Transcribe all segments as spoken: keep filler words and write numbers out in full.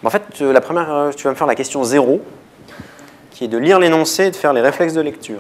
En fait, la première, tu vas me faire la question zéro, qui est de lire l'énoncé et de faire les réflexes de lecture.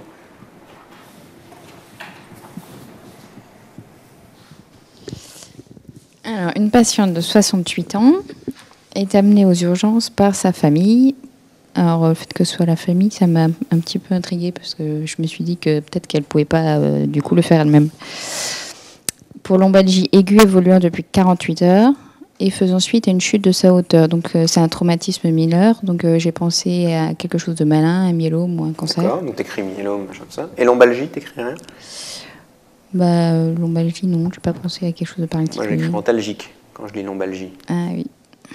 Alors, une patiente de soixante-huit ans est amenée aux urgences par sa famille. Alors, le fait que ce soit la famille, ça m'a un petit peu intriguée parce que je me suis dit que peut-être qu'elle ne pouvait pas, euh, du coup, le faire elle-même. Pour lombalgie aiguë évoluant depuis quarante-huit heures et faisant suite à une chute de sa hauteur. Donc, euh, c'est un traumatisme mineur. Donc, euh, j'ai pensé à quelque chose de malin, un myélome ou un cancer. D'accord, donc t'écris myélome, machin de ça. Et lombalgie, t'écris rien? Bah, euh, lombalgie, non, je n'ai pas pensé à quelque chose de particulier. Moi, j'écris antalgique quand je lis lombalgie. Ah oui.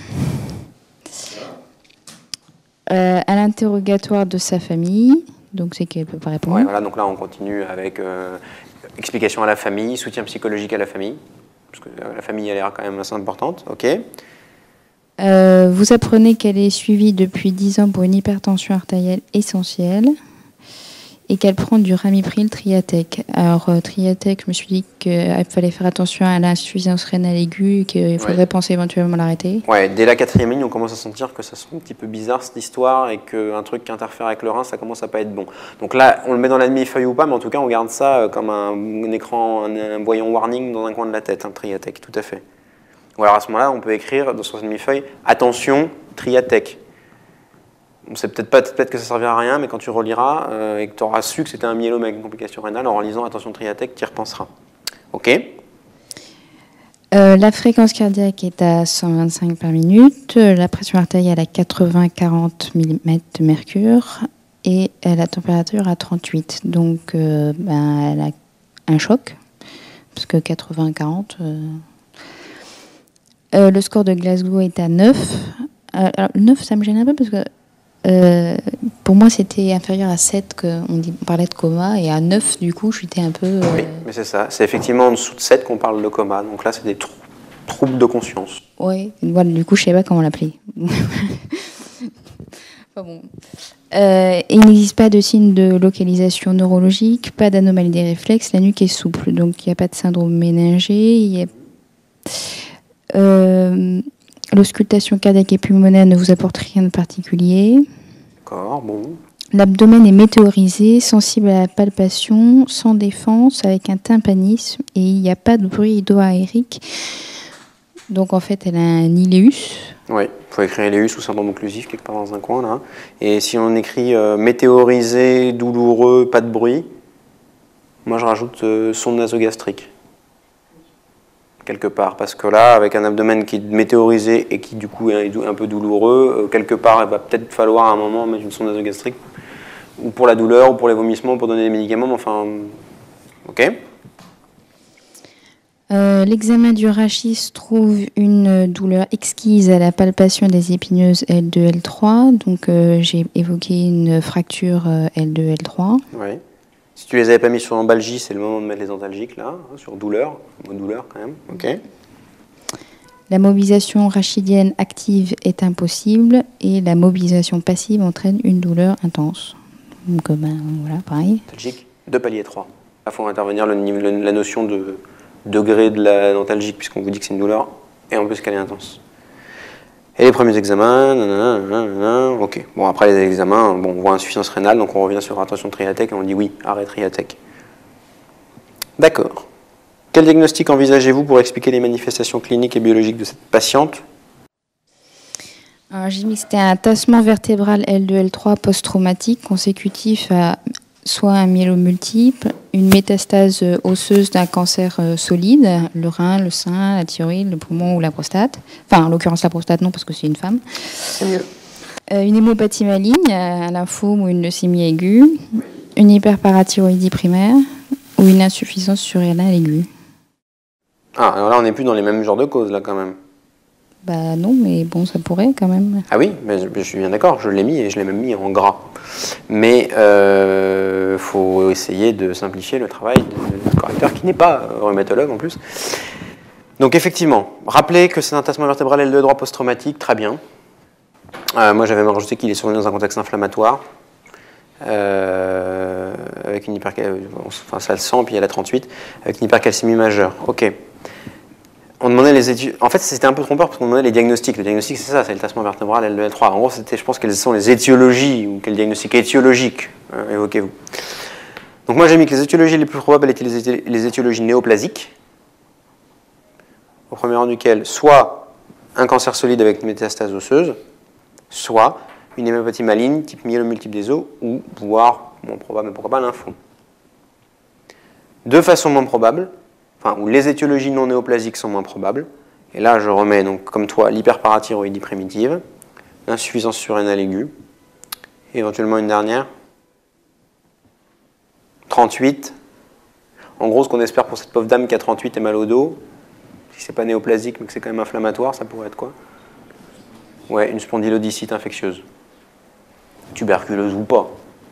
Euh, à l'interrogatoire de sa famille, donc c'est qu'elle ne peut pas répondre. Ouais, voilà, donc là, on continue avec euh, explication à la famille, soutien psychologique à la famille, parce que euh, la famille a l'air quand même assez importante. Ok. Euh, vous apprenez qu'elle est suivie depuis dix ans pour une hypertension artérielle essentielle et qu'elle prend du Ramipril Triatec. Alors, euh, Triatec, je me suis dit qu'il fallait faire attention à l'insuffisance rénale aiguë et qu'il faudrait ouais. penser éventuellement à l'arrêter. Ouais, dès la quatrième ligne, on commence à sentir que ça sent un petit peu bizarre cette histoire et qu'un truc qui interfère avec le rein, ça commence à pas être bon. Donc là, on le met dans la demi-feuille ou pas, mais en tout cas, on garde ça comme un, un écran, un, un voyant warning dans un coin de la tête, un hein, Triatec, tout à fait. Ou alors à ce moment-là, on peut écrire dans cette demi-feuille « Attention, Triatec ». On sait peut-être pas, peut-être que ça servira à rien, mais quand tu reliras euh, et que tu auras su que c'était un myélome avec une complication rénale, en relisant Attention Triatec, tu y repenseras. Ok. Euh, la fréquence cardiaque est à cent vingt-cinq par minute, la pression artérielle à quatre-vingts à quarante millimètres de mercure et la température à trente-huit. Donc, euh, ben, elle a un choc, parce que quatre-vingts à quarante. Euh... Euh, le score de Glasgow est à neuf. Euh, alors, neuf, ça me gêne un peu parce que Euh, pour moi, c'était inférieur à sept qu'on parlait de coma, et à neuf, du coup, j'étais un peu... Euh... Oui, mais c'est ça. C'est effectivement en dessous de sept qu'on parle de coma. Donc là, c'est des trou troubles de conscience. Oui, voilà, du coup, je ne savais pas comment l'appeler. Enfin bon. Euh, il n'existe pas de signe de localisation neurologique, pas d'anomalie des réflexes, la nuque est souple, donc il n'y a pas de syndrome méningé. Il y a... Euh... L'auscultation cardiaque et pulmonaire ne vous apporte rien de particulier. D'accord, bon. L'abdomen est météorisé, sensible à la palpation, sans défense, avec un tympanisme, et il n'y a pas de bruit ido-aérique. Donc en fait, elle a un iléus. Oui, il faut écrire iléus ou syndrome occlusif quelque part dans un coin là. Et si on écrit euh, météorisé, douloureux, pas de bruit, moi je rajoute euh, sonde nasogastrique. Quelque part, parce que là, avec un abdomen qui est météorisé et qui du coup est un peu douloureux, euh, quelque part, il va peut-être falloir à un moment mettre une sonde nasogastrique, ou pour la douleur, ou pour les vomissements, ou pour donner des médicaments, mais enfin, ok. Euh, L'examen du rachis trouve une douleur exquise à la palpation des épineuses L deux L trois, donc euh, j'ai évoqué une fracture euh, L deux L trois. Oui. Si tu les avais pas mis sur lombalgie, c'est le moment de mettre les antalgiques là, hein, sur douleur, mot douleur quand même. Ok. La mobilisation rachidienne active est impossible et la mobilisation passive entraîne une douleur intense. Donc ben voilà, pareil. Antalgique, deux paliers trois. Là, il faut intervenir le, le, la notion de degré de l'antalgique puisqu'on vous dit que c'est une douleur et en plus qu'elle est intense. Et les premiers examens, nanana, nanana, ok. Bon, après les examens, bon, on voit insuffisance rénale, donc on revient sur attention Triatec et on dit oui, arrêt Triatec. D'accord. Quel diagnostic envisagez-vous pour expliquer les manifestations cliniques et biologiques de cette patiente? Alors j'ai mis que c'était un tassement vertébral L deux L trois post-traumatique consécutif à soit un myélome multiple, une métastase osseuse d'un cancer euh, solide, le rein, le sein, la thyroïde, le poumon ou la prostate. Enfin, en l'occurrence, la prostate, non, parce que c'est une femme. C'est mieux. Euh, une hémopathie maligne, un lymphome ou une leucémie aiguë, une hyperparathyroïdie primaire ou une insuffisance surrénale aiguë. Ah, alors là, on n'est plus dans les mêmes genres de causes, là, quand même. Bah non, mais bon, ça pourrait quand même. Ah oui, mais je, je suis bien d'accord, je l'ai mis et je l'ai même mis en gras. Mais il euh, faut essayer de simplifier le travail du correcteur qui n'est pas rhumatologue en plus. Donc effectivement, rappelez que c'est un tassement vertébral L deux droit post-traumatique, très bien. Euh, moi j'avais même rajouté qu'il est survenu dans un contexte inflammatoire, euh, avec une hypercalcémie, enfin ça le sent, puis il y a la trente-huit, avec une hypercalcémie majeure. Ok. On demandait les études. En fait, c'était un peu trompeur parce qu'on demandait les diagnostics. Le diagnostic, c'est ça, c'est le tassement vertébral L deux L trois. En gros, c'était, je pense, quelles sont les étiologies ou quel diagnostic étiologique, hein, évoquez-vous. Donc moi, j'ai mis que les étiologies les plus probables étaient les, éti les étiologies néoplasiques, au premier rang duquel soit un cancer solide avec une métastase osseuse, soit une hémopathie maligne type myélome multiple des os, ou voire, moins probable, mais pourquoi pas, lymphome. De façon moins probable, enfin, où les étiologies non néoplasiques sont moins probables. Et là, je remets, donc, comme toi, l'hyperparathyroïdie primitive, insuffisance surrénale aiguë, et éventuellement une dernière, trente-huit. En gros, ce qu'on espère pour cette pauvre dame qui a trente-huit et mal au dos, si c'est pas néoplasique, mais que c'est quand même inflammatoire, ça pourrait être quoi? Ouais, une spondylodicite infectieuse. Tuberculeuse ou pas.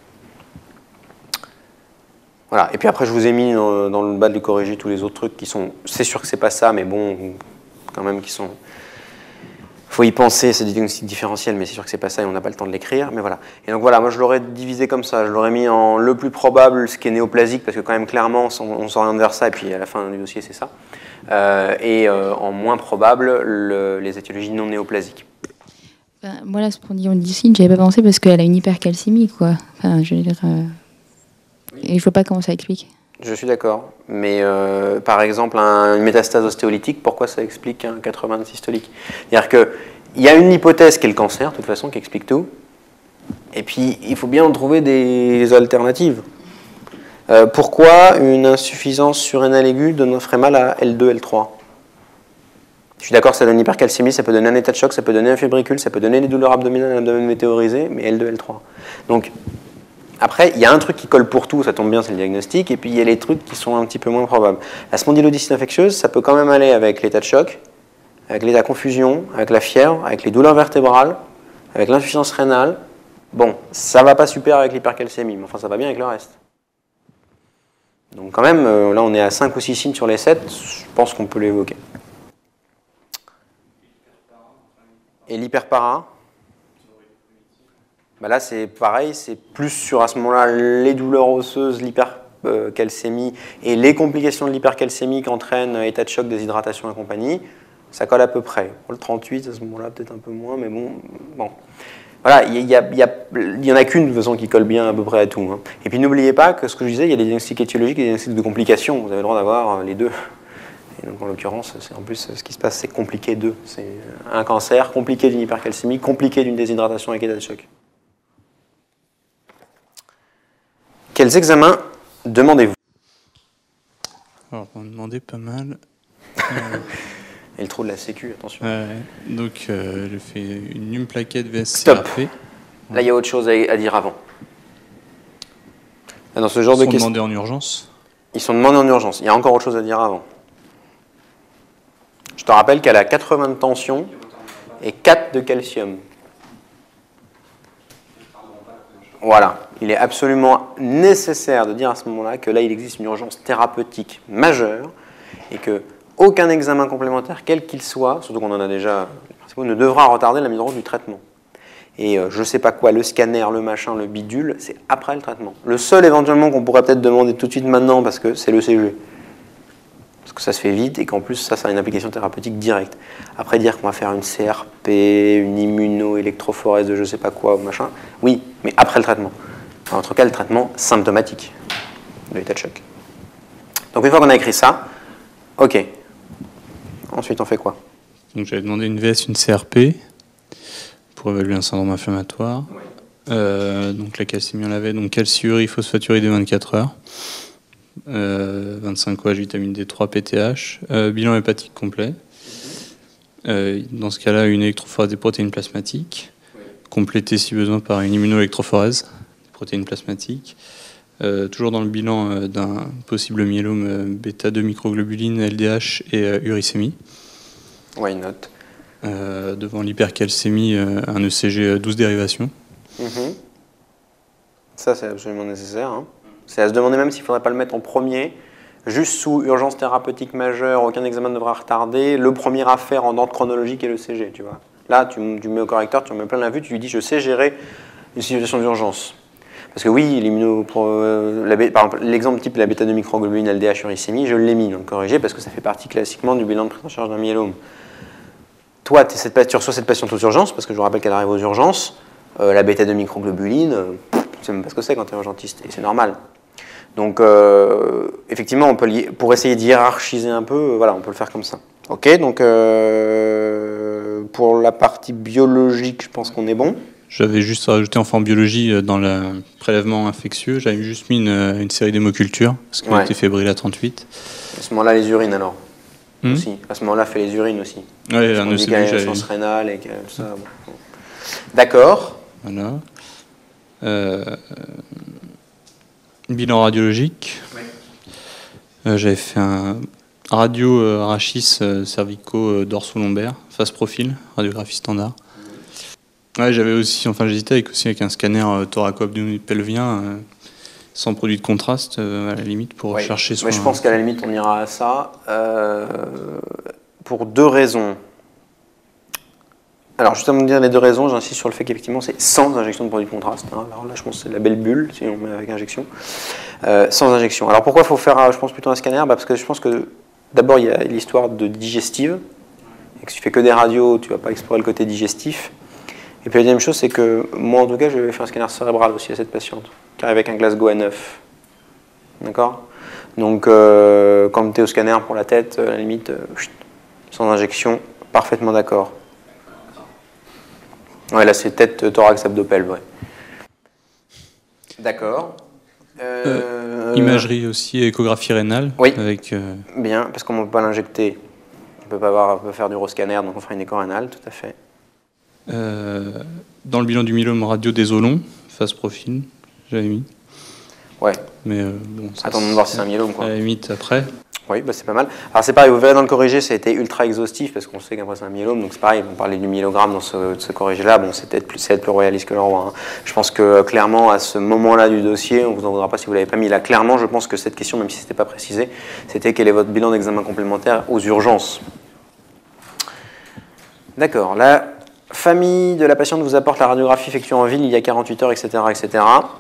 Voilà, et puis après je vous ai mis dans, dans le bas de corriger tous les autres trucs qui sont, c'est sûr que c'est pas ça, mais bon, quand même qui sont, faut y penser, c'est des diagnostics différentiels, mais c'est sûr que c'est pas ça et on n'a pas le temps de l'écrire, mais voilà. Et donc voilà, moi je l'aurais divisé comme ça, je l'aurais mis en le plus probable, ce qui est néoplasique, parce que quand même clairement on s'oriente vers ça, et puis à la fin du dossier c'est ça, euh, et euh, en moins probable, le, les étiologies non néoplasiques. Ben, moi la spondylodicite, j'avais pas pensé parce qu'elle a une hypercalcémie, quoi. Enfin, je veux dire... Euh... Et je vois pas comment ça explique. Je suis d'accord. Mais euh, par exemple, un, une métastase ostéolytique, pourquoi ça explique un quatre-vingts de systolique? C'est-à-dire qu'il y a une hypothèse qui est le cancer, de toute façon, qui explique tout. Et puis, il faut bien en trouver des alternatives. Euh, pourquoi une insuffisance surrénale aiguë donnerait mal à L deux L trois? Je suis d'accord, ça donne hypercalcémie, ça peut donner un état de choc, ça peut donner un fibricule, ça peut donner des douleurs abdominales, un abdomen météorisé, mais L deux L trois. Donc, après, il y a un truc qui colle pour tout, ça tombe bien, c'est le diagnostic, et puis il y a les trucs qui sont un petit peu moins probables. La spondylodicite infectieuse, ça peut quand même aller avec l'état de choc, avec l'état de confusion, avec la fièvre, avec les douleurs vertébrales, avec l'insuffisance rénale. Bon, ça va pas super avec l'hypercalcémie, mais enfin ça va bien avec le reste. Donc quand même, euh, là on est à cinq ou six signes sur les sept, je pense qu'on peut l'évoquer. Et l'hyperpara? Ben là, c'est pareil, c'est plus sur, à ce moment-là, les douleurs osseuses, l'hypercalcémie et les complications de l'hypercalcémie qu'entraînent état de choc, déshydratation et compagnie. Ça colle à peu près. Pour le trente-huit, à ce moment-là, peut-être un peu moins, mais bon. bon. Voilà, il n'y en a qu'une de toute façon qui colle bien à peu près à tout. Hein. Et puis n'oubliez pas que ce que je disais, il y a des diagnostics étiologiques et des diagnostics de complications. Vous avez le droit d'avoir les deux. Et donc en l'occurrence, en plus, ce qui se passe, c'est compliqué d'eux. C'est un cancer, compliqué d'une hypercalcémie, compliqué d'une déshydratation avec état de choc. Quels examens demandez-vous? Alors, on demandait pas mal. Euh... Et le trou de la sécu, attention. Ouais, donc, euh, j'ai fait une, une plaquette V S C Stop. R P. Là, il y a autre chose à, à dire avant. Là, dans ce genre Ils de sont questions, demandés en urgence. Ils sont demandés en urgence. Il y a encore autre chose à dire avant. Je te rappelle qu'elle a quatre-vingts de tension et quatre de calcium. Voilà. Il est absolument nécessaire de dire à ce moment-là que là, il existe une urgence thérapeutique majeure et que aucun examen complémentaire, quel qu'il soit, surtout qu'on en a déjà, ne devra retarder la mise en route du traitement. Et euh, je ne sais pas quoi, le scanner, le machin, le bidule, c'est après le traitement. Le seul éventuellement qu'on pourrait peut-être demander tout de suite maintenant, parce que c'est le C G. Parce que ça se fait vite et qu'en plus, ça, ça a une application thérapeutique directe. Après, dire qu'on va faire une C R P, une immunoélectrophorèse de je ne sais pas quoi, ou machin, oui, mais après le traitement. En tout cas, le traitement symptomatique de l'état de choc. Donc, une fois qu'on a écrit ça, ok. Ensuite, on fait quoi? Donc, j'avais demandé une V S, une C R P pour évaluer un syndrome inflammatoire. Ouais. Euh, donc, la calcémie, on l'avait. Donc, calciurie, phosphaturie de vingt-quatre heures. Euh, vingt-cinq O H, vitamine D trois, P T H. Euh, bilan hépatique complet. Euh, dans ce cas-là, une électrophorèse des protéines plasmatiques. Ouais. Complétée, si besoin, par une immunoélectrophorèse. Protéines plasmatiques, euh, toujours dans le bilan euh, d'un possible myélome euh, bêta deux microglobuline, L D H et euh, uricémie. Why not? Euh, devant l'hypercalcémie, euh, un E C G douze dérivations. Mm-hmm. Ça, c'est absolument nécessaire. Hein. C'est à se demander même s'il ne faudrait pas le mettre en premier, juste sous urgence thérapeutique majeure, aucun examen ne devra retarder, le premier à faire en ordre chronologique est le C G. Tu vois. Là, tu, tu mets au correcteur, tu en mets plein la vue, tu lui dis je sais gérer une situation d'urgence. Parce que oui, euh, par exemple, l'exemple type de la bêta de microglobuline L D H uricémie, je l'ai mis dans le corrigé parce que ça fait partie classiquement du bilan de prise en charge d'un myélome. Toi, es cette, tu reçois cette patiente aux urgences, parce que je vous rappelle qu'elle arrive aux urgences, euh, la bêta de microglobuline, euh, tu ne sais même pas ce que c'est quand tu es urgentiste, et c'est normal. Donc, euh, effectivement, on peut pour essayer de hiérarchiser un peu, euh, voilà, on peut le faire comme ça. Ok, donc euh, pour la partie biologique, je pense qu'on est bon. J'avais juste rajouté enfin en biologie, dans le prélèvement infectieux, j'avais juste mis une, une série d'hémocultures, parce qu'il ouais. était fébrile à trente-huit. À ce moment-là, les urines alors hmm. aussi. À ce moment-là, fait les urines aussi. Oui, un E C B, j'avais une rénale et que, tout ça. Bon. D'accord. Voilà. Euh, bilan radiologique. Ouais. Euh, j'avais fait un radio euh, rachis euh, cervico euh, dorso-lombaire, face profil, radiographie standard. Ouais, j'avais aussi, enfin j'hésitais avec aussi avec un scanner euh, thoraco-abdominopelvien euh, sans produit de contraste euh, à la limite pour ouais. chercher son. Mais je pense qu'à la limite on ira à ça euh, pour deux raisons. Alors juste à me dire les deux raisons, j'insiste sur le fait qu'effectivement c'est sans injection de produit de contraste. Hein. Alors là je pense que c'est la belle bulle si on met avec injection. Euh, sans injection. Alors pourquoi il faut faire, je pense plutôt un scanner, bah parce que je pense que d'abord il y a l'histoire de digestive. Et que si tu fais que des radios, tu vas pas explorer le côté digestif. Et puis la deuxième chose, c'est que moi, en tout cas, je vais faire un scanner cérébral aussi à cette patiente, qui arrive avec un Glasgow A neuf. D'accord? Donc, euh, quand tu es au scanner pour la tête, à la limite, euh, chut, sans injection, parfaitement d'accord. Ouais, là, c'est tête, thorax, abdopel, ouais. D'accord. Euh, euh, imagerie aussi, échographie rénale. Oui, avec, euh... bien, parce qu'on ne peut pas l'injecter. On peut pas avoir, on peut faire du euroscanner, donc on fera une écho rénale, tout à fait. Euh, dans le bilan du myélome radio désolon, face profil, j'avais mis. Ouais. Mais euh, bon, ça, attendons de voir si c'est un myélome, quoi. À la limite après. Oui, bah c'est pas mal. Alors c'est pareil, vous verrez dans le corrigé, ça a été ultra exhaustif parce qu'on sait qu'après c'est un myélome, donc c'est pareil, on parlait du myélogramme dans ce, ce corrigé-là, bon c'est peut-être plus, c'est plus royaliste que le roi. Hein. Je pense que euh, clairement, à ce moment-là du dossier, on ne vous en voudra pas si vous ne l'avez pas mis là. Clairement, je pense que cette question, même si ce n'était pas précisé, c'était quel est votre bilan d'examen complémentaire aux urgences. D'accord, la famille de la patiente vous apporte la radiographie effectuée en ville il y a quarante-huit heures, et cetera, et cetera.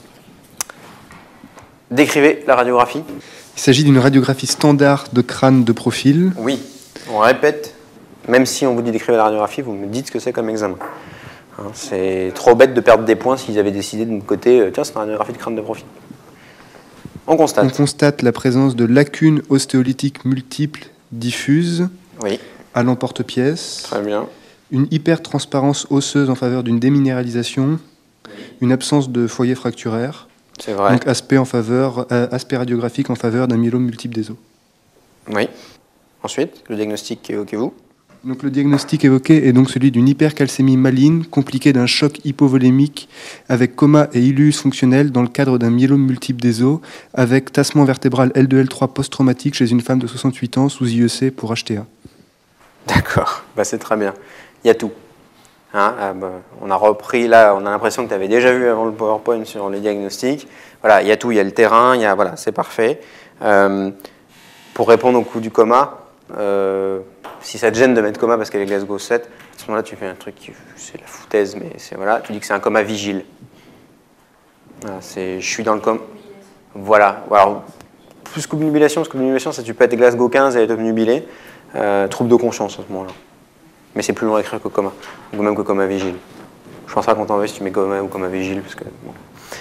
Décrivez la radiographie. Il s'agit d'une radiographie standard de crâne de profil. Oui, on répète, même si on vous dit décrivez la radiographie, vous me dites ce que c'est comme examen. Hein, c'est trop bête de perdre des points s'ils avaient décidé de notre côté, euh, tiens, c'est une radiographie de crâne de profil. On constate. On constate la présence de lacunes ostéolytiques multiples diffuses oui. à l'emporte-pièce. Très bien. Une hypertransparence osseuse en faveur d'une déminéralisation, une absence de foyer fracturaire. C'est vrai. Donc aspect, en faveur, euh, aspect radiographique en faveur d'un myélome multiple des os. Oui. Ensuite, le diagnostic, évoquez-vous. Donc le diagnostic évoqué est donc celui d'une hypercalcémie maligne compliquée d'un choc hypovolémique avec coma et illus fonctionnel dans le cadre d'un myélome multiple des os avec tassement vertébral L deux L trois post-traumatique chez une femme de soixante-huit ans sous I E C pour H T A. D'accord, bah, c'est très bien. Il y a tout. Hein, ah bah, on a repris là, on a l'impression que tu avais déjà vu avant le PowerPoint sur les diagnostics. Voilà, il y a tout, il y a le terrain, il y a, voilà, c'est parfait. Euh, pour répondre au coup du coma, euh, si ça te gêne de mettre coma parce qu'elle est Glasgow sept, à ce moment-là, tu fais un truc qui c'est la foutaise, mais c'est voilà, tu dis que c'est un coma vigile. Voilà, c'est, je suis dans le coma. Voilà. Alors, plus qu'obnubilation, parce qu'obnubilation, ça tu peux être Glasgow quinze et être obnubilé. Euh, trouble de conscience à ce moment-là. Mais c'est plus long à écrire que coma, ou même que coma vigile. Je pense pas qu'on t'en veut si tu mets coma ou coma vigile. Parce que, bon.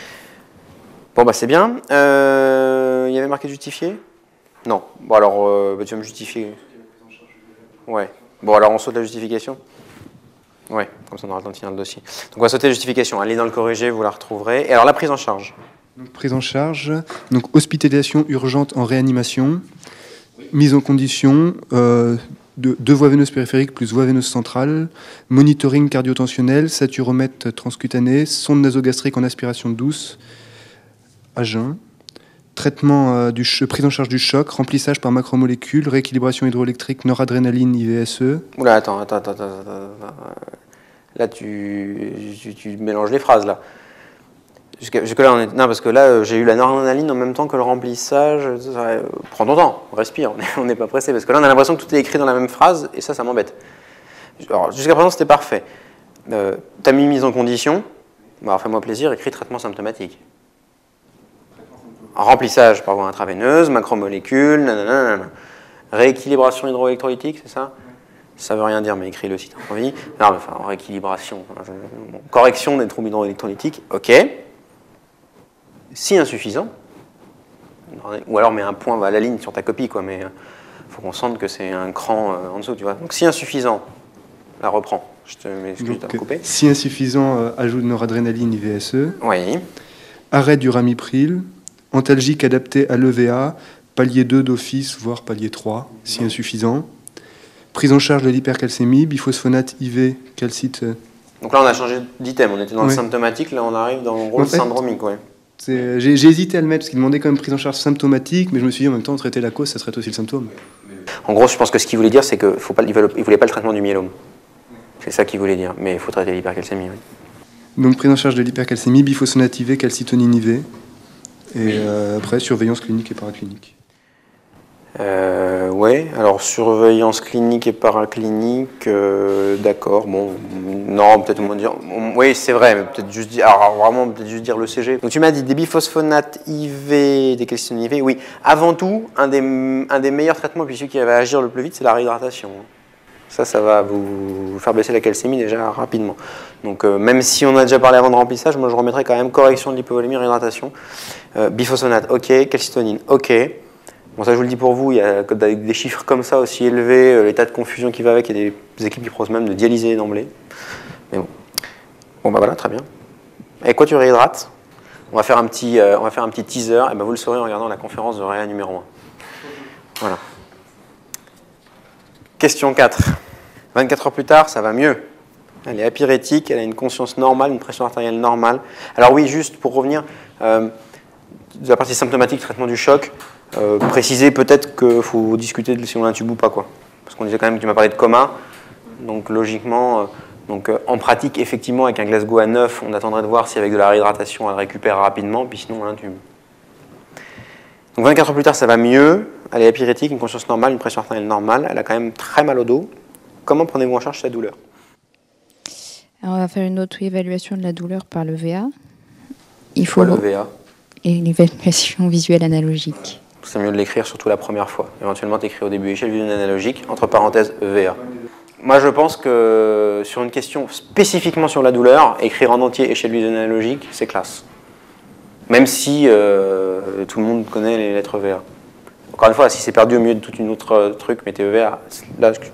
bon, bah c'est bien. Il euh, y avait marqué justifié? Non. Bon, alors, euh, bah, tu vas me justifier. Ouais. Bon, alors on saute la justification? Ouais, comme ça on aura le temps de finir le dossier. Donc on va sauter la justification. Allez dans le corrigé, vous la retrouverez. Et alors la prise en charge? Donc, prise en charge, donc hospitalisation urgente en réanimation, mise en condition. Euh, De, deux voies veineuses périphériques plus voie veineuse centrale, monitoring cardio-tensionnel, saturomètre transcutané, sonde nasogastrique en aspiration douce, à jeun, traitement euh, du prise en charge du choc, remplissage par macromolécules, rééquilibration hydroélectrique, noradrénaline, I V S E. Oula, attends, attends, attends, attends, attends. Là, tu, tu, tu mélanges les phrases, là. Jusque, jusque là, on est... Non, parce que là, j'ai eu la noradrénaline en même temps que le remplissage. Ça, euh, prends ton temps, respire, on n'est pas pressé. Parce que là, on a l'impression que tout est écrit dans la même phrase, et ça, ça m'embête. Alors, jusqu'à présent, c'était parfait. Euh, tu as mis mise en condition, Bon, alors fais-moi plaisir, écris traitement symptomatique. Remplissage par voie intraveineuse, macromolécules, nanana, nanana. Rééquilibration hydroélectrolytique, c'est ça? Ça veut rien dire, mais écris-le si tu as envie. Non, mais enfin, rééquilibration. Bon, correction des troubles hydroélectrolytiques, ok. Si insuffisant, ou alors mets un point à la ligne sur ta copie, quoi, mais il faut qu'on sente que c'est un cran euh, en dessous, tu vois. Donc si insuffisant, la reprends. Je te m'excuse de te couper. Si insuffisant, euh, ajout de noradrénaline I V S E. Oui. Arrêt du ramipril. Antalgique adapté à l'E V A, palier deux d'office, voire palier trois, si insuffisant. Prise en charge de l'hypercalcémie, biphosphonate I V, calcite. Donc là, on a changé d'item. On était dans Ouais. le symptomatique, là, on arrive dans le rôle En fait, syndromique. Ouais. C'est- J'ai j'ai hésité à le mettre parce qu'il demandait quand même prise en charge symptomatique, mais je me suis dit en même temps, traiter la cause, ça traite aussi le symptôme. En gros, je pense que ce qu'il voulait dire, c'est qu'il ne voulait pas le traitement du myélome. C'est ça qu'il voulait dire. Mais il faut traiter l'hypercalcémie. Oui. Donc prise en charge de l'hypercalcémie, biphosphonate I V, calcitonine I V. Et euh, après, surveillance clinique et paraclinique. Euh, ouais, alors surveillance clinique et paraclinique, euh, d'accord, bon, non, peut-être moins dire, oui, c'est vrai, mais peut-être juste dire, alors vraiment, peut-être juste dire le C G. Donc tu m'as dit des biphosphonates I V, des calcitonines I V, oui. Avant tout, un des, un des meilleurs traitements, puis celui qui va agir le plus vite, c'est la réhydratation. Ça, ça va vous faire baisser la calcémie déjà rapidement. Donc euh, même si on a déjà parlé avant de remplissage, moi je remettrais quand même correction de l'hypovolémie, réhydratation. Euh, biphosphonate, ok, calcitonine, ok. Bon, ça je vous le dis pour vous, il y a avec des chiffres comme ça aussi élevés, euh, l'état de confusion qui va avec, il y a des équipes qui proposent même de dialyser d'emblée. Mais bon. Bon bah voilà, très bien. Avec quoi tu réhydrates? On va faire un petit, euh, on va faire un petit teaser, et ben vous le saurez en regardant la conférence de Réa numéro un. Voilà. Question quatre. vingt-quatre heures plus tard, ça va mieux. Elle est apyrétique, elle a une conscience normale, une pression artérielle normale. Alors oui, juste pour revenir, euh, de la partie symptomatique, traitement du choc, euh, préciser peut-être qu'il faut discuter de si on intube ou pas, quoi. Parce qu'on disait quand même que tu m'as parlé de coma, donc logiquement, euh, donc, euh, en pratique, effectivement, avec un Glasgow à neuf, on attendrait de voir si avec de la réhydratation, elle récupère rapidement, puis sinon on l'intube. Donc vingt-quatre heures plus tard, ça va mieux, elle est apyrétique, une conscience normale, une pression artérielle normale, elle a quand même très mal au dos. Comment prenez-vous en charge sa douleur? Alors, on va faire une auto-évaluation de la douleur par le V A. Il faut Quoi, le V A? Et l'évaluation visuelle analogique. C'est mieux de l'écrire surtout la première fois. Éventuellement, tu écris au début échelle visuelle analogique, entre parenthèses V A. Moi, je pense que sur une question spécifiquement sur la douleur, écrire en entier échelle visuelle analogique, c'est classe. Même si euh, tout le monde connaît les lettres V A. Encore une fois, si c'est perdu au milieu de tout une autre euh, truc, mettez V A. Là, je...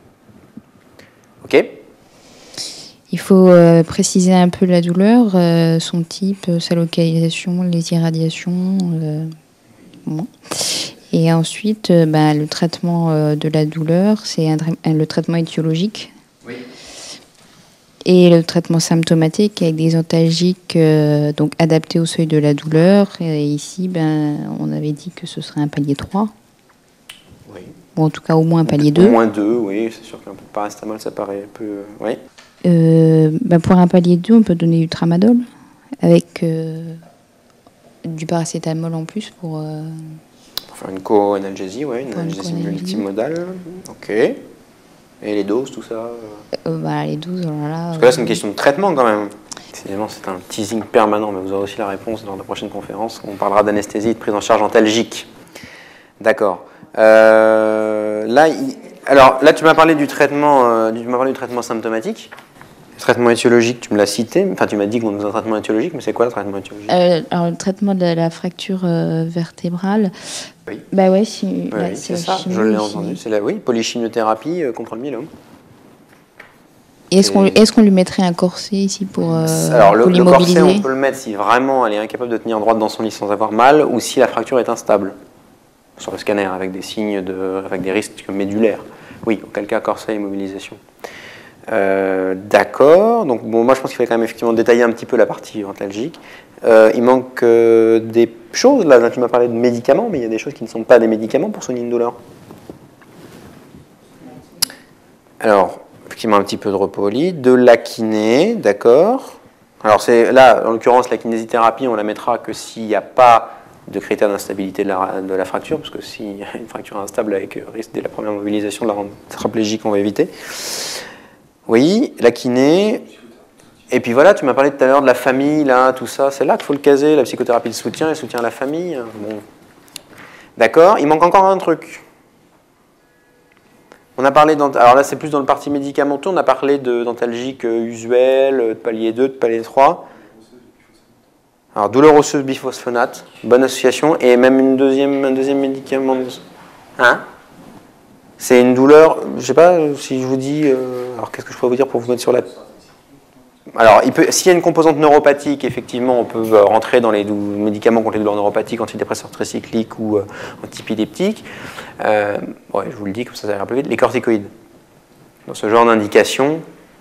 Ok. Il faut euh, préciser un peu la douleur, euh, son type, euh, sa localisation, les irradiations. Euh, bon. Et ensuite, euh, bah, le traitement euh, de la douleur, c'est un, un, le traitement étiologique. Oui. Et le traitement symptomatique avec des antalgiques euh, donc adaptés au seuil de la douleur. Et ici, ben, on avait dit que ce serait un palier trois. Oui. Ou en tout cas au moins un palier deux. Au moins deux, oui. C'est sûr qu'un paracétamol, ça paraît un peu... Euh, oui. Euh, ben pour un palier deux, on peut donner du tramadol avec euh, du paracétamol en plus pour... Euh, pour faire une co-analgésie, oui, une analgésie multimodale. Ok. Et les doses, tout ça euh... Euh, bah, les doses, alors là... Parce que là, c'est une question de traitement quand même. Évidemment, c'est un teasing permanent, mais vous aurez aussi la réponse dans la prochaine conférence. On parlera d'anesthésie et de prise en charge antalgique. D'accord. Euh, là, il... Alors, là, tu m'as parlé du traitement, euh, tu m'as parlé du traitement symptomatique. Le traitement étiologique, tu me l'as cité. Enfin, tu m'as dit qu'on faisait un traitement étiologique, mais c'est quoi le traitement étiologique? euh, Alors, le traitement de la, la fracture euh, vertébrale. Oui. Bah ouais, si, oui, là, oui c'est c'est ça, je l'ai entendu. C'est la oui, polychimiothérapie euh, contre le myélome. Et est-ce qu'on est qu'on lui mettrait un corset ici pour, euh, Alors, le, pour le corset, l'immobiliser? on peut le mettre si vraiment elle est incapable de tenir droite dans son lit sans avoir mal, ou si la fracture est instable sur le scanner avec des signes de, avec des risques médulaires. Oui, auquel cas corset et immobilisation. Euh, D'accord. Donc bon, moi je pense qu'il fallait quand même effectivement détailler un petit peu la partie antalgique. Euh, il manque euh, des choses. Là, tu m'as parlé de médicaments, mais il y a des choses qui ne sont pas des médicaments pour soigner une douleur. Alors, effectivement, un petit peu de repos au lit, de la kiné, d'accord. Alors c'est là, en l'occurrence, la kinésithérapie, on la mettra que s'il n'y a pas de critères d'instabilité de la, de la fracture, parce que s'il y a une fracture instable avec risque dès la première mobilisation de la rendre tétraplégique, on va éviter. Oui, la kiné Et puis voilà, tu m'as parlé tout à l'heure de la famille, là, tout ça. C'est là qu'il faut le caser, la psychothérapie de soutien et le soutien à la famille. Bon. D'accord, il manque encore un truc. On a parlé, alors là c'est plus dans le parti médicamenteux, on a parlé de d'antalgique usuel, de palier deux, de palier trois. Alors douleur osseuse biphosphonate, bonne association, et même une deuxième, un deuxième médicament. Hein? C'est une douleur, je ne sais pas si je vous dis, euh, alors qu'est-ce que je pourrais vous dire pour vous mettre sur la... Alors, s'il y a une composante neuropathique, effectivement, on peut rentrer dans les médicaments contre les douleurs neuropathiques, antidépresseurs tricycliques ou euh, antiépileptiques. Euh, ouais, je vous le dis, comme ça, ça va un peu vite. Les corticoïdes. Dans ce genre d'indication,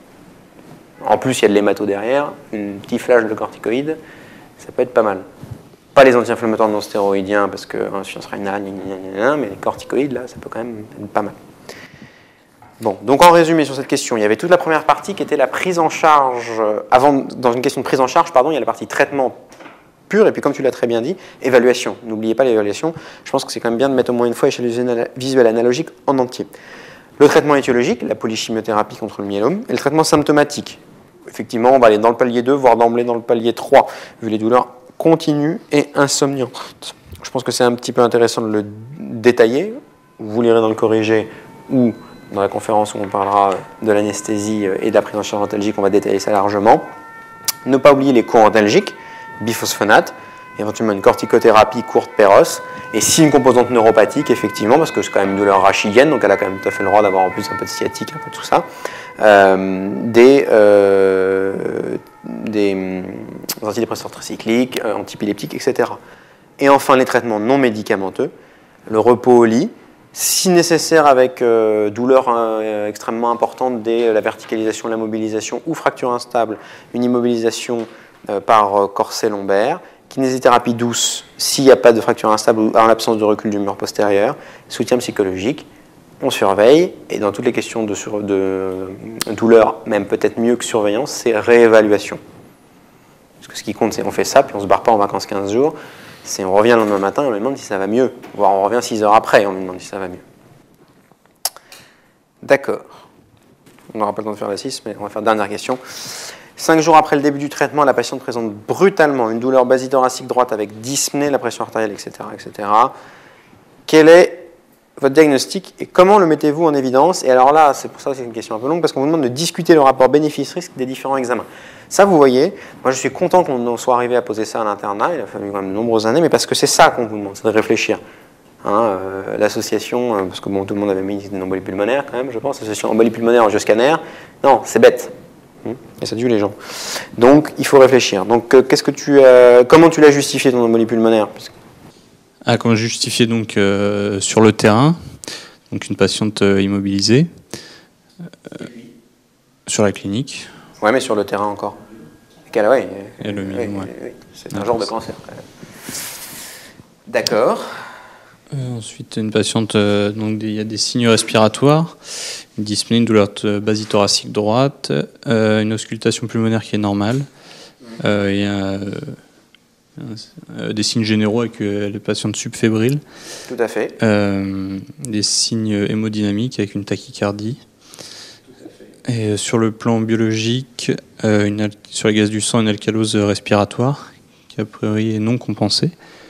en plus, il y a de l'hémato derrière, un petit flash de corticoïdes, ça peut être pas mal. Pas les anti-inflammatoires non stéroïdiens, parce que l'insuffisance rénale, mais les corticoïdes, là, ça peut quand même être pas mal. Bon, donc en résumé sur cette question, il y avait toute la première partie qui était la prise en charge, avant, dans une question de prise en charge, pardon, il y a la partie traitement pur, et puis comme tu l'as très bien dit, évaluation. N'oubliez pas l'évaluation, je pense que c'est quand même bien de mettre au moins une fois l'échelle visuelle analogique en entier. Le traitement étiologique, la polychimiothérapie contre le myélome, et le traitement symptomatique. Effectivement, on va aller dans le palier deux, voire d'emblée dans le palier trois, vu les douleurs continues et insomniantes. Je pense que c'est un petit peu intéressant de le détailler, vous lirez dans le corrigé ou dans la conférence où on parlera de l'anesthésie et de la prise en charge antalgique, on va détailler ça largement. Ne pas oublier les co-antalgiques, biphosphonate, éventuellement une corticothérapie courte péros, et si une composante neuropathique, effectivement, parce que c'est quand même une douleur rachidienne, donc elle a quand même tout à fait le droit d'avoir en plus un peu de sciatique, un peu de tout ça, euh, des, euh, des antidépresseurs tricycliques, euh, antiépileptiques, et cetera. Et enfin, les traitements non médicamenteux, le repos au lit, si nécessaire avec euh, douleur euh, extrêmement importante dès la verticalisation, la mobilisation ou fracture instable, une immobilisation euh, par euh, corset lombaire, kinésithérapie douce s'il n'y a pas de fracture instable ou en l'absence de recul du mur postérieur, soutien psychologique, on surveille, et dans toutes les questions de, sur, de douleur, même peut-être mieux que surveillance, c'est réévaluation. Parce que ce qui compte, c'est on fait ça, puis on ne se barre pas en vacances quinze jours, c'est on revient le lendemain matin et on lui demande si ça va mieux. Voire on revient six heures après et on lui demande si ça va mieux. D'accord. On n'aura pas le temps de faire la six, mais on va faire une dernière question. Cinq jours après le début du traitement, la patiente présente brutalement une douleur basithoracique droite avec dyspnée, la pression artérielle, et cetera, et cetera. Quel est votre diagnostic et comment le mettez-vous en évidence? Et alors là, c'est pour ça que c'est une question un peu longue, parce qu'on vous demande de discuter le rapport bénéfice-risque des différents examens. Ça, vous voyez, moi je suis content qu'on soit arrivé à poser ça à l'internat, il a fallu quand même de nombreuses années, mais parce que c'est ça qu'on vous demande, c'est de réfléchir. Hein, euh, l'association, euh, parce que bon, tout le monde avait mis une embolie pulmonaire quand même, je pense, l'association embolie pulmonaire en géoscanner, non, c'est bête. Hum, et ça tue les gens. Donc, il faut réfléchir. Donc, euh, qu'est-ce que tu, euh, comment tu l'as justifié ton embolie pulmonaire? Ah, comment justifier donc euh, sur le terrain, donc une patiente euh, immobilisée, euh, sur la clinique. Ouais, mais sur le terrain encore. Quel, ouais, Et le myélome, oui, ouais. oui, c'est un genre de cancer. D'accord. Euh, ensuite, une patiente, euh, donc il y a des signes respiratoires, une dyspnée, une douleur basithoracique droite, euh, une auscultation pulmonaire qui est normale, euh, et euh, euh, des signes généraux avec euh, les patientes subfébriles. Tout à fait. Euh, des signes hémodynamiques avec une tachycardie. Et sur le plan biologique, euh, une al- sur les gaz du sang, une alcalose respiratoire qui a priori est non compensée.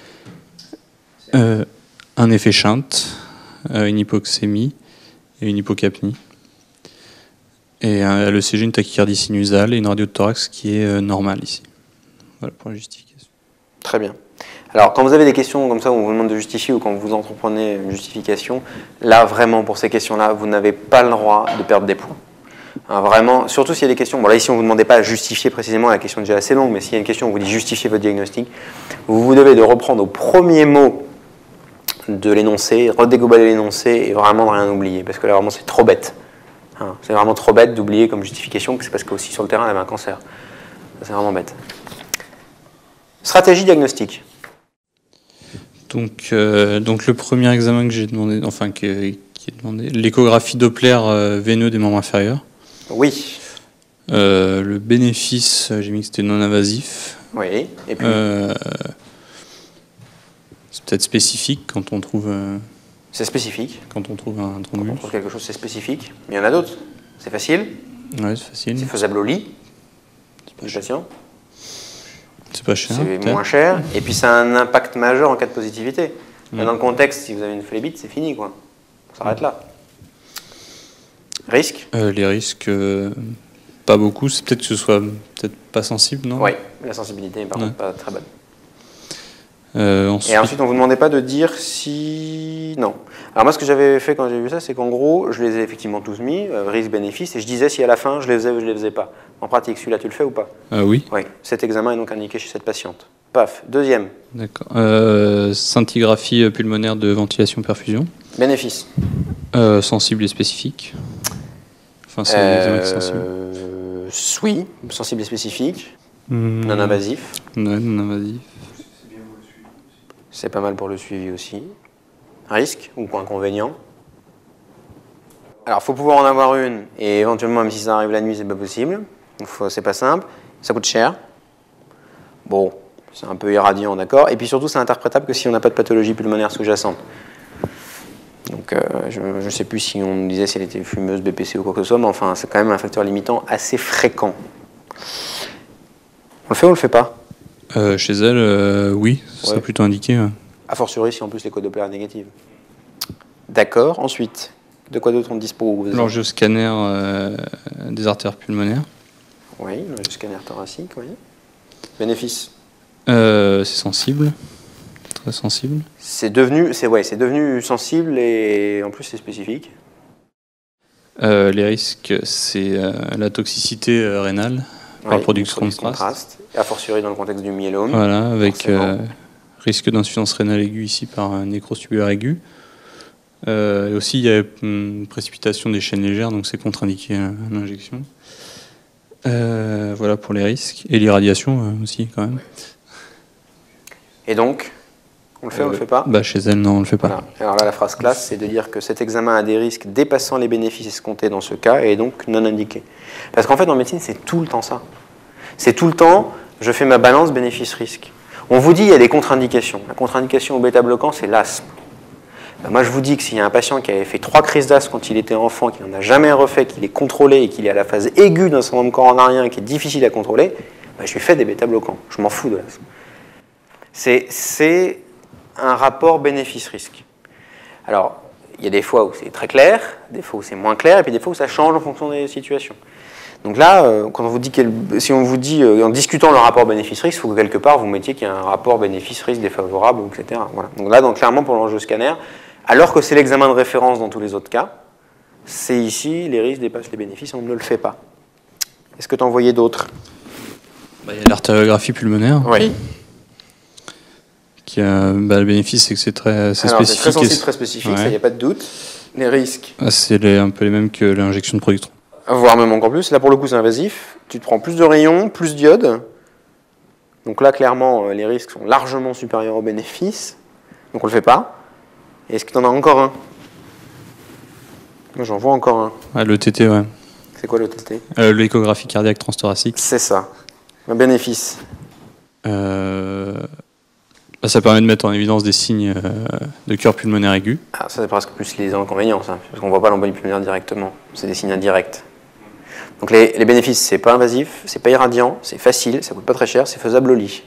Euh, un effet Shunt, euh, une hypoxémie et une hypocapnie. Et un, à l'E C G, une tachycardie sinusale et une radio de thorax qui est euh, normale ici. Voilà pour la justification. Très bien. Alors, quand vous avez des questions comme ça où on vous demande de justifier ou quand vous entreprenez une justification, là, vraiment, pour ces questions-là, vous n'avez pas le droit de perdre des points. Hein, vraiment, surtout s'il y a des questions, bon là ici on ne vous demandait pas à justifier précisément, la question est déjà assez longue, mais s'il y a une question où on vous dit justifier votre diagnostic, vous vous devez de reprendre au premier mot de l'énoncé, redégobaler l'énoncé et vraiment de rien oublier, parce que là vraiment c'est trop bête. Hein, c'est vraiment trop bête d'oublier comme justification que c'est parce qu'aussi sur le terrain elle avait un cancer. C'est vraiment bête. Stratégie diagnostique. Donc, euh, donc le premier examen que j'ai demandé, enfin qui, qui est demandé, l'échographie Doppler euh, veineux des membres inférieurs. Oui. Euh, le bénéfice, j'ai mis que c'était non invasif. Oui. Et puis. Euh, c'est peut-être spécifique quand on trouve. Euh, c'est spécifique. Quand on trouve un Quand thrombus. on trouve quelque chose, c'est spécifique. Mais il y en a d'autres. C'est facile. Ouais, c'est facile. C'est faisable au lit. du patient. C'est pas cher. C'est peut-être. moins cher. Et puis ça a un impact majeur en cas de positivité. Mm. Dans le contexte, si vous avez une phlébite, c'est fini, quoi. On s'arrête là. Risque? Euh, les risques, euh, pas beaucoup. C'est peut-être que ce soit peut-être pas sensible, non? Oui, la sensibilité est par Ouais. contre pas très bonne. Euh, ensuite, Et ensuite, on ne vous demandait pas de dire si... Non. Alors moi, ce que j'avais fait quand j'ai vu ça, c'est qu'en gros, je les ai effectivement tous mis, euh, risque-bénéfice, et je disais si à la fin, je les faisais ou je les faisais pas. En pratique, celui-là, tu le fais ou pas? ah oui, Oui. Cet examen est donc indiqué chez cette patiente. Paf. Deuxième, d'accord. Euh, scintigraphie pulmonaire de ventilation-perfusion, bénéfice. euh, sensible et spécifique. Enfin, c'est Euh, l'examen qui est sensible. oui, sensible et spécifique, Hmm. non invasif. Ouais, non invasif. C'est pas mal pour le suivi aussi. Risque ou inconvénient? Alors, il faut pouvoir en avoir une, et éventuellement, même si ça arrive la nuit, c'est pas possible. Donc, faut- c'est pas simple. Ça coûte cher. Bon, c'est un peu irradiant, d'accord. Et puis surtout, c'est interprétable que si on n'a pas de pathologie pulmonaire sous-jacente. Donc, euh, je ne sais plus si on nous disait si elle était fumeuse, B P C ou quoi que ce soit, mais enfin, c'est quand même un facteur limitant assez fréquent. On le fait ou on le fait pas? Euh, chez elle, euh, oui, ce serait Ouais. plutôt indiqué. Ouais. A fortiori si en plus les codes Doppler sont négatifs. D'accord, ensuite, de quoi d'autre on dispose? L'angioscanner euh, des artères pulmonaires, Oui, le scanner thoracique, oui. Bénéfice. euh, c'est sensible, très sensible. C'est devenu, c'est ouais, c'est devenu sensible et en plus c'est spécifique. Euh, les risques, c'est euh, la toxicité euh, rénale par Oui, production de produit contraste. Et a fortiori dans le contexte du myélome. Voilà, avec Forcément. euh, risque d'insuffisance rénale aiguë ici par un nécrose tubulaire aigu. Euh, et aussi, il y a une précipitation des chaînes légères, donc c'est contre-indiqué à l'injection. Euh, voilà pour les risques. Et l'irradiation euh, aussi, quand même. Et donc, on le fait, on le Euh, fait pas? bah, Chez elle, non, on le fait pas. Voilà. Alors là, la phrase classe, c'est de dire que cet examen a des risques dépassant les bénéfices escomptés dans ce cas et est donc non indiqué. Parce qu'en fait, en médecine, c'est tout le temps ça. C'est tout le temps, je fais ma balance bénéfice-risque. On vous dit il y a des contre-indications. La contre-indication au bêta-bloquant, c'est l'asthme. Ben moi, je vous dis que s'il y a un patient qui avait fait trois crises d'asthme quand il était enfant, qui n'en a jamais refait, qu'il est contrôlé et qu'il est à la phase aiguë d'un syndrome coronarien qui est difficile à contrôler, ben je lui fais des bêta-bloquants. Je m'en fous de l'asthme. C'est, c'est un rapport bénéfice-risque. Alors, il y a des fois où c'est très clair, des fois où c'est moins clair, et puis des fois où ça change en fonction des situations. Donc là, euh, quand on vous dit quel, si on vous dit, euh, en discutant le rapport bénéfice-risque, il faut que quelque part vous mettiez qu'il y a un rapport bénéfice-risque défavorable, et cetera. Voilà. Donc là, donc, clairement, pour l'angioscanner, alors que c'est l'examen de référence dans tous les autres cas, c'est ici, les risques dépassent les bénéfices, on ne le fait pas. Est-ce que tu en voyais d'autres? Bah, il y a l'artériographie pulmonaire. Oui. Qui a, bah, le bénéfice, c'est que c'est très, c'est Alors, c'est spécifique. très sensible, et- très spécifique, Ouais. ça, il n'y a pas de doute. Les risques, Ah, c'est les- un peu les mêmes que l'injection de productron. voire même encore plus. Là, pour le coup, c'est invasif. Tu te prends plus de rayons, plus d'iode. Donc là, clairement, euh, les risques sont largement supérieurs aux bénéfices. Donc on ne le fait pas. Et est-ce que tu en as encore un? Moi, j'en vois encore un. Ah, le T T, ouais. C'est quoi le T T? Euh, L'échographie cardiaque transthoracique. C'est ça. Un bénéfice. Euh, bah, ça permet de mettre en évidence des signes euh, de cœur pulmonaire aigu. Ah, ça, c'est presque plus les inconvénients, ça. Parce qu'on ne voit pas l'embolie pulmonaire directement. C'est des signes indirects. Donc les, les bénéfices, c'est pas invasif, c'est pas irradiant, c'est facile, ça coûte pas très cher, c'est faisable au lit.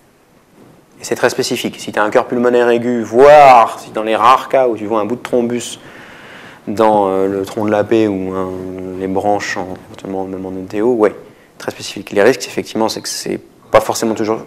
Et c'est très spécifique. Si tu as un cœur pulmonaire aigu, voire si dans les rares cas où tu vois un bout de thrombus dans euh, le tronc de la paix ou un, les branches, en, éventuellement même en E T O, ouais, très spécifique. Les risques, effectivement, c'est que c'est pas forcément toujours.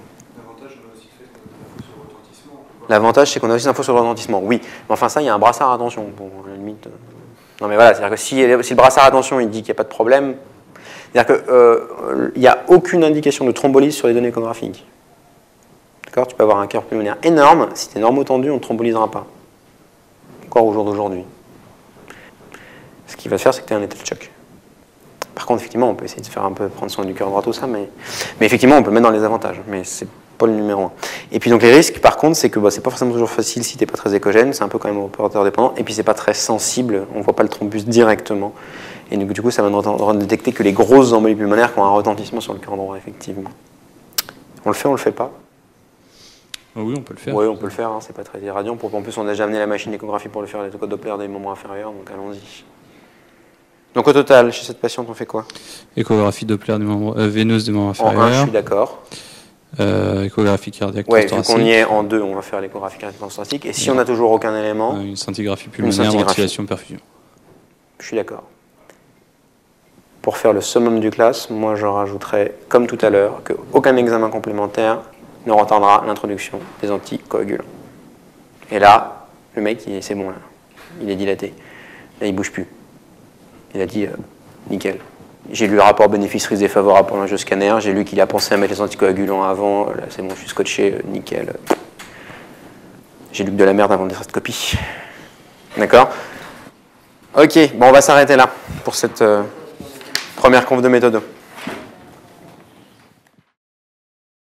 L'avantage, c'est qu'on a aussi des infos sur le retentissement. Oui, mais enfin ça, il y a un brassard à attention. Bon, à la limite. euh, Non mais voilà, c'est-à-dire que si, si le brassard à attention, il dit qu'il n'y a pas de problème, c'est-à-dire qu'il euh, n'y a aucune indication de thrombolyse sur les données échographiques. D'accord? Tu peux avoir un cœur pulmonaire énorme, si tu es normotendu, on ne te thrombolysera pas. Encore au jour d'aujourd'hui. Ce qui va se faire, c'est que tu es en état de choc. Par contre, effectivement, on peut essayer de faire un peu prendre soin du cœur droit, tout ça, mais, mais effectivement, on peut le mettre dans les avantages, mais c'est pas le numéro un. Et puis donc les risques, par contre, c'est que bah, c'est pas forcément toujours facile si t'es pas très échogène, c'est un peu quand même opérateur dépendant, et puis c'est pas très sensible, on voit pas le thrombus directement, et donc, du coup, ça va ne détecter que les grosses embolies pulmonaires qui ont un retentissement sur le cœur droit, effectivement. On le fait, on le fait pas? Ah oui, on peut le faire. Oui, on peut le faire, hein, c'est pas très irradiant. En plus, on a déjà amené la machine d'échographie pour le faire, les codes Doppler des membres inférieurs, donc allons-y. Donc au total, chez cette patiente, on fait quoi? Échographie Doppler des membres, euh, veineuse des membres En un, je inférieurs. suis d'accord. Euh, échographie cardiaque Ouais, vu thoracique. qu'on y est en deux, on va faire l'échographie cardiaque thoracique. Et si on n'a toujours aucun élément, Euh, une scintigraphie pulmonaire, scintigraphie. ventilation, perfusion. je suis d'accord. Pour faire le summum du classe, moi je rajouterais, comme tout à l'heure, qu'aucun examen complémentaire ne retardera l'introduction des anticoagulants. Et là, le mec, il- c'est bon, là. Il est dilaté. Là, il bouge plus. Il a dit, euh, nickel. J'ai lu le rapport bénéfice-risque défavorable pour l'angioscanner, j'ai lu qu'il a pensé à mettre les anticoagulants avant, là c'est bon, je suis scotché, euh, nickel. J'ai lu que de la merde avant de faire cette copie. D'accord? Ok, bon, on va s'arrêter là pour cette euh, première conf de méthode.